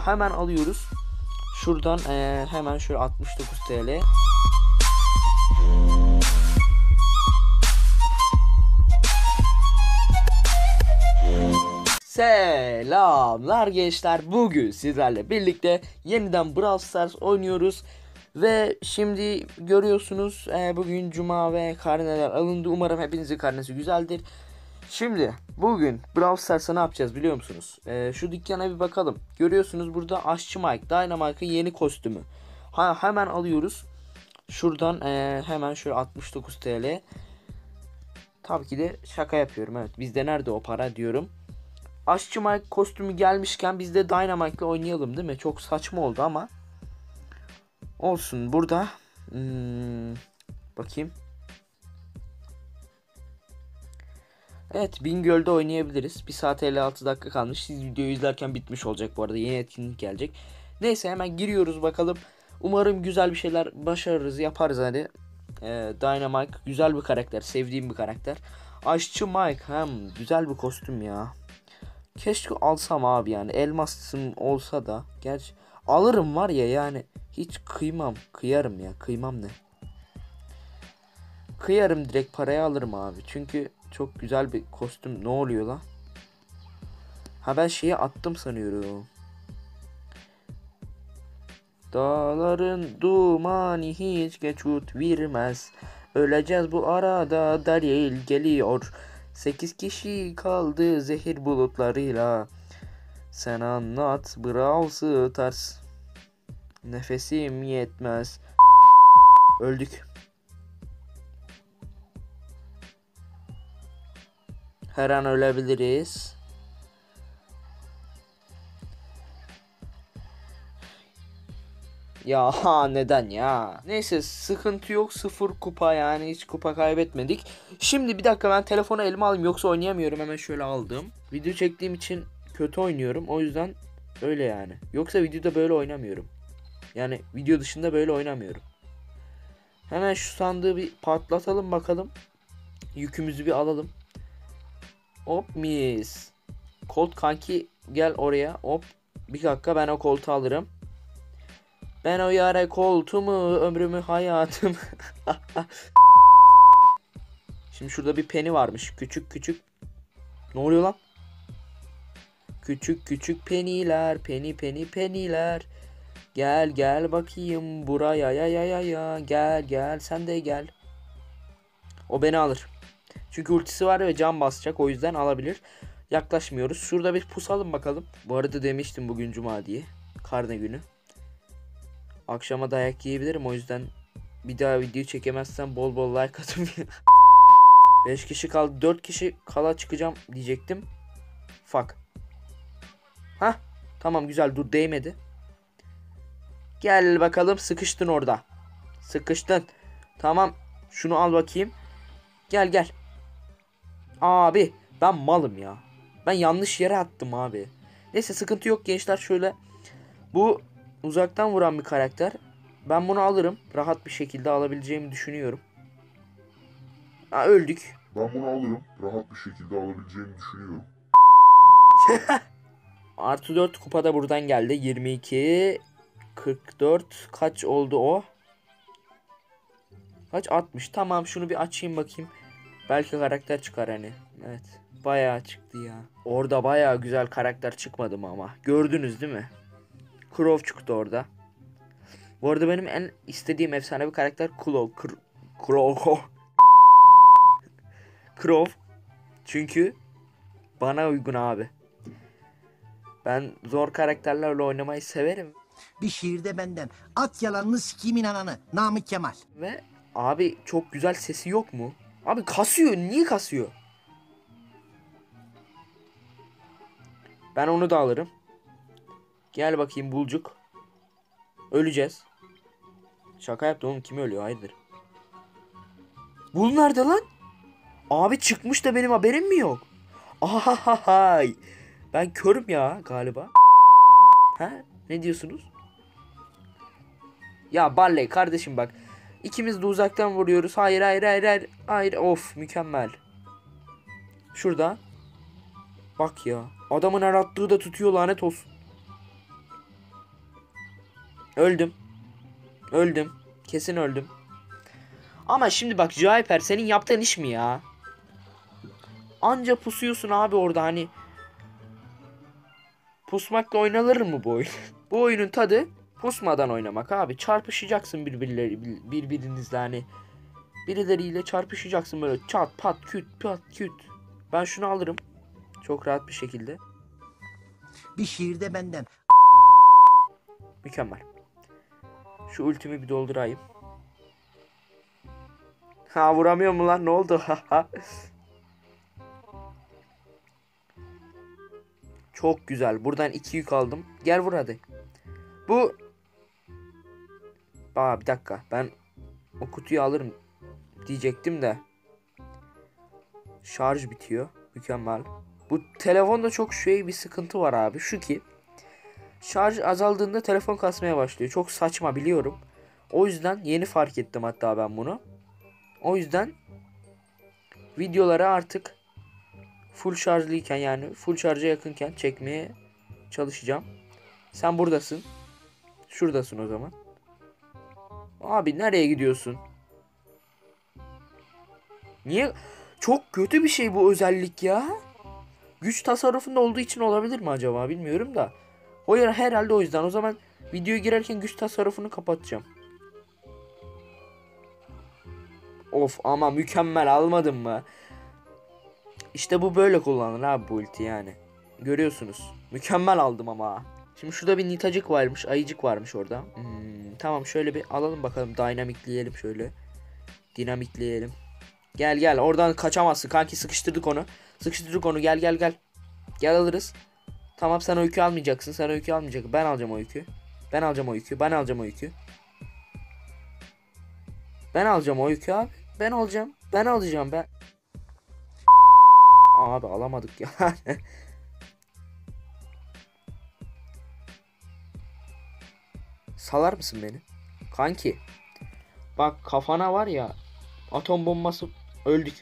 Hemen alıyoruz. Şuradan hemen şöyle 69 TL. Selamlar gençler. Bugün sizlerle birlikte yeniden Brawl Stars oynuyoruz. Ve şimdi görüyorsunuz bugün Cuma ve karneler alındı. Umarım hepinizin karnesi güzeldir. Şimdi bugün Brawl Stars'a ne yapacağız biliyor musunuz? Şu dükkana bir bakalım. Görüyorsunuz burada Aşçı Mike, Dynamike'ın yeni kostümü. Hemen alıyoruz. Şuradan hemen şöyle 69 TL. Tabii ki de şaka yapıyorum. Evet, bizde nerede o para diyorum. Aşçı Mike kostümü gelmişken biz de Dynamite'la oynayalım değil mi? Çok saçma oldu ama olsun. Burada bakayım. Evet, Bingöl'de oynayabiliriz. 1 saat 56 dakika kalmış. Siz videoyu izlerken bitmiş olacak bu arada. Yeni etkinlik gelecek. Neyse hemen giriyoruz bakalım. Umarım güzel bir şeyler başarırız, yaparız hadi. Dynamite güzel bir karakter. Sevdiğim bir karakter. Aşçı Mike hem güzel bir kostüm ya. Keşke alsam abi yani. Elmasım olsa da. Gerçi alırım var ya yani. Hiç kıymam. Kıyarım ya. Kıymam ne? Kıyarım, direkt paraya alırım abi. Çünkü çok güzel bir kostüm. Ne oluyor lan? Ha, ben şeyi attım sanıyorum. Dağların dumanı hiç geçut vermez. Öleceğiz bu arada, Daryl geliyor. 8 kişi kaldı zehir bulutlarıyla. Sen anlat Brawl Stars. Nefesim yetmez. Öldük. Her an ölebiliriz. Ya neden ya? Neyse, sıkıntı yok, 0 kupa yani, hiç kupa kaybetmedik. Şimdi bir dakika, ben telefonu elime alayım yoksa oynayamıyorum. Hemen şöyle aldım. Video çektiğim için kötü oynuyorum, o yüzden öyle yani. Yoksa videoda böyle oynamıyorum. Yani video dışında böyle oynamıyorum. Hemen şu sandığı bir patlatalım bakalım. Yükümüzü bir alalım. Hop mis. Colt kanki gel oraya. Hop. Bir dakika, ben o koltuğu alırım. Ben o yare koltuğumu, ömrümü, hayatım. Şimdi şurada bir Penny varmış. Küçük küçük. Ne oluyor lan? Küçük küçük peniler. Peniler. Gel gel bakayım buraya, ya. Gel sen de gel. O beni alır. Çünkü ultisi var ve can basacak, o yüzden alabilir. Yaklaşmıyoruz. Şurada bir pusalım bakalım. Bu arada demiştim bugün Cuma diye. Karne günü. Akşama dayak yiyebilirim, o yüzden bir daha video çekemezsem bol bol like atın. 5 kişi kaldı. 4 kişi kala çıkacağım diyecektim. Fuck. Hah. Tamam, güzel, dur, değmedi. Gel bakalım, sıkıştın orada. Sıkıştın. Tamam. Şunu al bakayım. Gel. Abi ben malım ya. Ben yanlış yere attım abi. Neyse, sıkıntı yok gençler, şöyle. Bu uzaktan vuran bir karakter. Ben bunu alırım. Rahat bir şekilde alabileceğimi düşünüyorum. Ha, öldük. Ben bunu alırım. Rahat bir şekilde alabileceğimi düşünüyorum. Artı 4 kupa da buradan geldi. 22 44 kaç oldu o? Kaç? 60. Tamam, şunu bir açayım bakayım. Belki karakter çıkar hani. Evet. Bayağı çıktı ya. Orada bayağı güzel karakter çıkmadı mı ama? Gördünüz değil mi? Crow çıktı orada. Bu arada benim en istediğim efsane bir karakter Crow. Crow. Çünkü bana uygun abi. Ben zor karakterlerle oynamayı severim. Bir şiirde benden. At yalanını sikiyim inananı. Namık Kemal. Ve abi çok güzel sesi yok mu? Abi kasıyor. Niye kasıyor? Ben onu da alırım. Gel bakayım bulcuk. Öleceğiz. Şaka yaptım oğlum. Kim ölüyor? Hayırdır? Bul nerede lan? Abi çıkmış da benim haberim mi yok? Ahahahay. Ben körüm ya galiba. Ha? Ne diyorsunuz? Ya Barley kardeşim bak. İkimiz de uzaktan vuruyoruz. Hayır. Of, mükemmel. Şurada. Bak ya. Adamın her attığı da tutuyor, lanet olsun. Öldüm. Öldüm. Kesin öldüm. Ama şimdi bak Jaiper, senin yaptığın iş mi ya? Anca pusuyorsun abi orada hani. Pusmakla oynanır mı bu oyun? Bu oyunun tadı pusmadan oynamak abi. Çarpışacaksın birbirinizle hani. Birileriyle çarpışacaksın böyle çat pat küt pat küt. Ben şunu alırım. Çok rahat bir şekilde. Bir şiirde benden. Mükemmel. Şu ultimi bir doldurayım. Ha, vuramıyor mu lan? Ne oldu? Çok güzel. Buradan 2 yük aldım. Gel vur hadi. Bu... Aa, bir dakika. Ben o kutuyu alırım diyecektim de. Şarj bitiyor. Mükemmel. Bu telefonda çok bir sıkıntı var abi. Şu ki şarj azaldığında telefon kasmaya başlıyor. Çok saçma biliyorum. O yüzden yeni fark ettim hatta ben bunu. O yüzden videoları artık full şarjlıyken, yani full şarja yakınken çekmeye çalışacağım. Sen buradasın. Şuradasın o zaman. Abi nereye gidiyorsun? Niye? Çok kötü bir şey bu özellik ya. Güç tasarrufunda olduğu için olabilir mi acaba, bilmiyorum da. O yer herhalde o yüzden. O zaman videoya girerken güç tasarrufunu kapatacağım. Of, ama mükemmel almadım mı? İşte bu böyle kullanılır abi bu ulti yani. Görüyorsunuz. Mükemmel aldım ama. Şimdi şurada bir nitacık varmış. Ayıcık varmış orada. Tamam, şöyle bir alalım bakalım. Dinamikleyelim şöyle. Dinamikleyelim. Gel gel, oradan kaçamazsın kanki, sıkıştırdık onu. Sıkıştırdık onu, gel gel gel. Gel alırız. Tamam, sen o yükü almayacaksın. Sen o yükü almayacaksın. Ben alacağım o yükü. Ben alacağım o yükü. Ben alacağım o yükü. Ben alacağım o yükü abi. Ben alacağım. Ben alacağım ben. Abi alamadık ya. Salar mısın beni? Kanki. Bak kafana var ya. Atom bombası, öldük.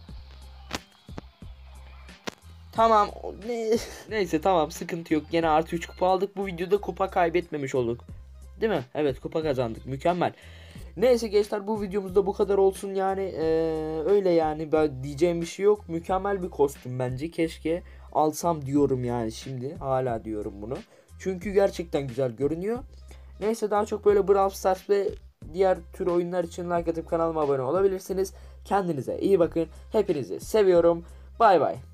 Tamam. Neyse tamam, sıkıntı yok. Gene artı 3 kupa aldık. Bu videoda kupa kaybetmemiş olduk. Değil mi? Evet, kupa kazandık. Mükemmel. Neyse gençler, bu videomuzda bu kadar olsun yani. Öyle yani, ben diyeceğim bir şey yok. Mükemmel bir kostüm bence. Keşke alsam diyorum yani şimdi. Hala diyorum bunu. Çünkü gerçekten güzel görünüyor. Neyse, daha çok böyle Brawl Stars ve diğer tür oyunlar için like atıp kanalıma abone olabilirsiniz. Kendinize iyi bakın. Hepinizi seviyorum. Bay bay.